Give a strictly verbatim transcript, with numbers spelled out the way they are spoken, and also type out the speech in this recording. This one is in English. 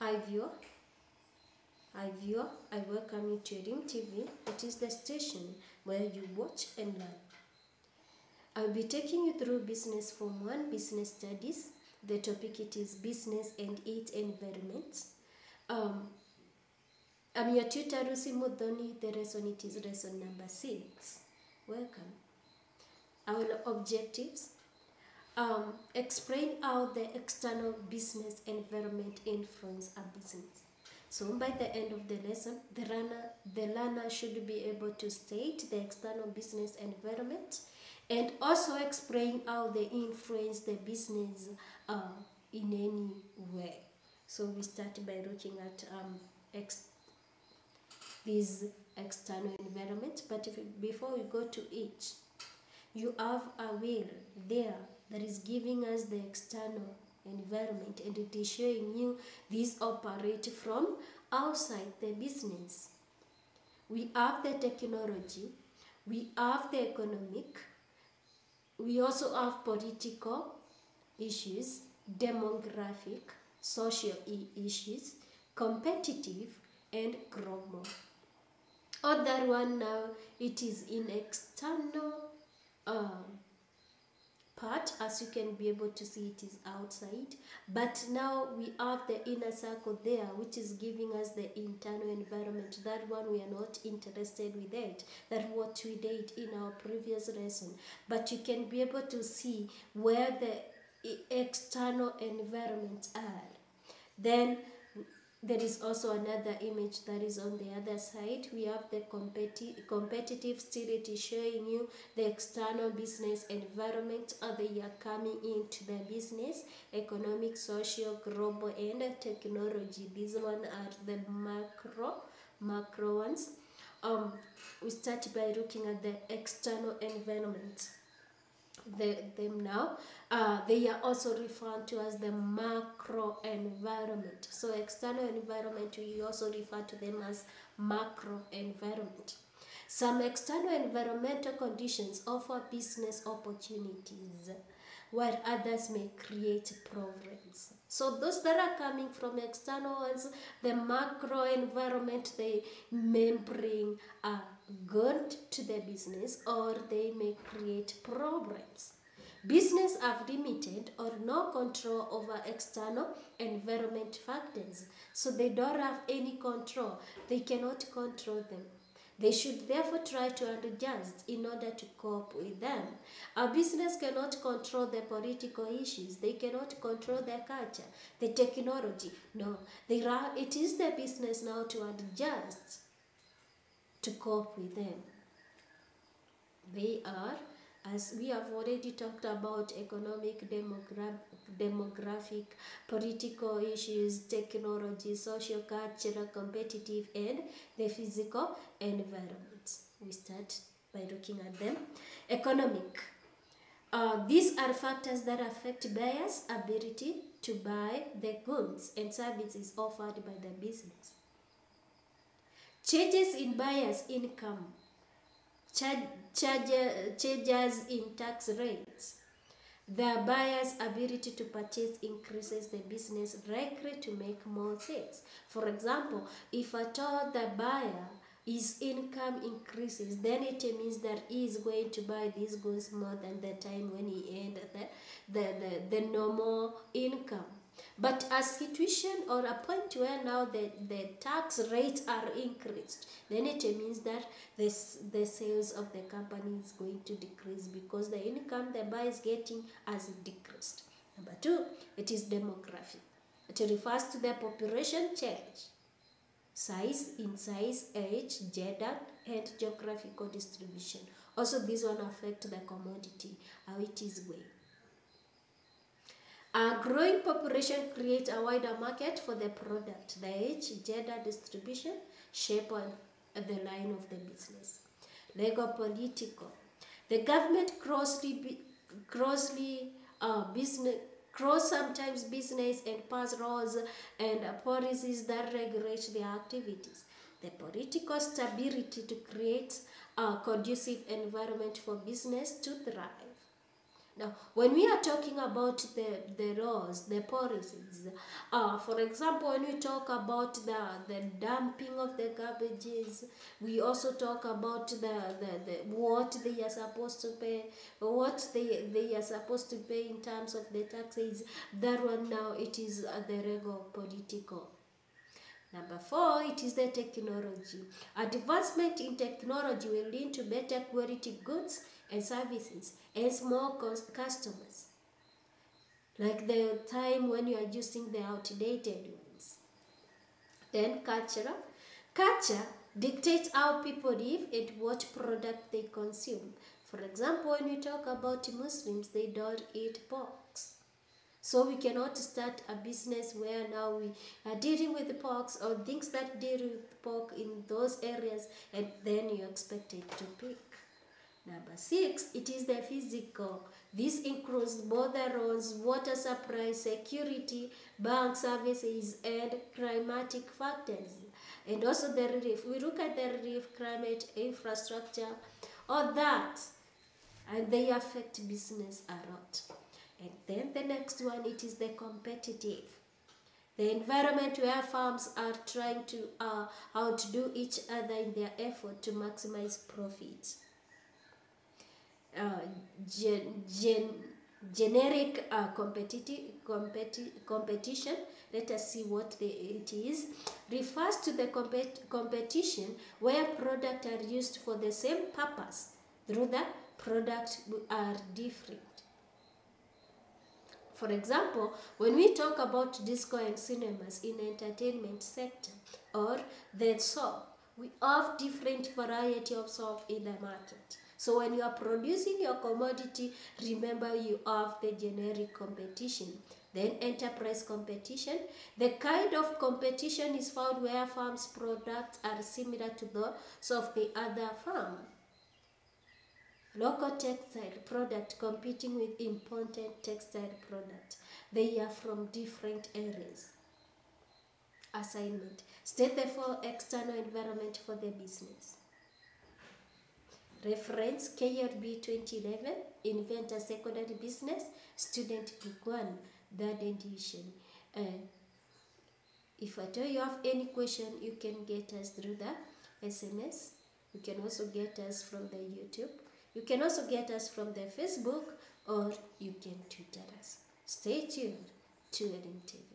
Hi viewer, hi viewer, I welcome you to Rim T V. It is the station where you watch and learn. I'll be taking you through Business Form one Business Studies. The topic it is Business and its Environment. Um, I'm your tutor Rusi Mudhoni. The lesson it is lesson number six. Welcome. Our objectives. Um, explain how the external business environment influence a business. So by the end of the lesson, the learner, the learner should be able to state the external business environment and also explain how they influence the business uh, in any way. So we start by looking at um, ex these external environment, but if, before we go to each, you have a wheel there that is giving us the external environment, and it is showing you these operate from outside the business. We have the technology, we have the economic, we also have political issues, demographic, social issues, competitive, and global. Other one now, it is in external um, part, as you can be able to see it is outside, but now we have the inner circle there, which is giving us the internal environment. That one we are not interested with it. That's what we did in our previous lesson, but you can be able to see where the external environments are. Then there is also another image that is on the other side. We have the competi competitive, still it is showing you the external business environment, how they are coming into the business, economic, social, global, and technology. These one are the macro, macro ones. Um, we start by looking at the external environment. The, them now, uh, they are also referred to as the macro environment. So external environment, we also refer to them as macro environment. Some external environmental conditions offer business opportunities, while others may create problems. So those that are coming from external ones, the macro environment, they may bring a good to the business, or they may create problems. Business have limited or no control over external environment factors, so they don't have any control. They cannot control them. They should therefore try to adjust in order to cope with them. A business cannot control the political issues. They cannot control their culture, the technology. No, they are, it is the business now to adjust to cope with them. They are, as we have already talked about, economic, demogra demographic, political issues, technology, social, cultural, competitive, and the physical environment. We start by looking at them. Economic. Uh, these are factors that affect buyers' ability to buy the goods and services offered by the business. Changes in buyers' income, charge, charge, changes in tax rates. The buyer's ability to purchase increases the business likely to make more sales. For example, if at all the buyer, his income increases, then it means that he is going to buy these goods more than the time when he earned the, the, the, the normal income. But a situation or a point where now the, the tax rates are increased, then it means that this, the sales of the company is going to decrease because the income the buyer is getting has decreased. Number two, it is demographic. It refers to the population change, size, in size, age, gender, and geographical distribution. Also, this one affects the commodity, how it is going. A growing population creates a wider market for the product. The age, gender distribution, shape and the line of the business. Legal, political. The government closely, closely uh, business, cross sometimes business and pass laws and uh, policies that regulate their activities. The political stability to create a conducive environment for business to thrive. Now, when we are talking about the, the laws, the policies, uh, for example, when we talk about the, the dumping of the garbages, we also talk about the, the, the what they are supposed to pay, what they, they are supposed to pay in terms of the taxes. That one now, it is uh, the regular political. Number four, it is the technology. Advancement in technology will lead to better quality goods and services and more customers. Like the time when you are using the outdated ones. Then cultural. Culture dictates how people live and what product they consume. For example, when you talk about Muslims, they don't eat pork. So we cannot start a business where now we are dealing with the porks or things that deal with pork in those areas, and then you expect it to pick. Number six, it is the physical. This includes both the roads, water supply, security, bank services, and climatic factors. And also the relief. We look at the relief, climate, infrastructure, all that, and they affect business a lot. And then the next one, it is the competitive. The environment where farms are trying to uh, outdo each other in their effort to maximize profits. Uh, gen, gen, generic uh, competitive competi competition, let us see what the, it is, refers to the compet competition where products are used for the same purpose, though the products are different. For example, when we talk about disco and cinemas in entertainment sector or the soap, we have different variety of soap in the market. So when you are producing your commodity, remember you have the generic competition. Then enterprise competition. The kind of competition is found where farms' products are similar to those of the other farm. Local textile product competing with imported textile product. They are from different areas. Assignment. State the four external environment for the business. Reference K L B twenty eleven, Inventor Secondary Business, Student Book one, third edition. Uh, if at all you have any question, you can get us through the S M S. You can also get us from the YouTube. You can also get us from the Facebook, or you can Twitter us. Stay tuned to T V.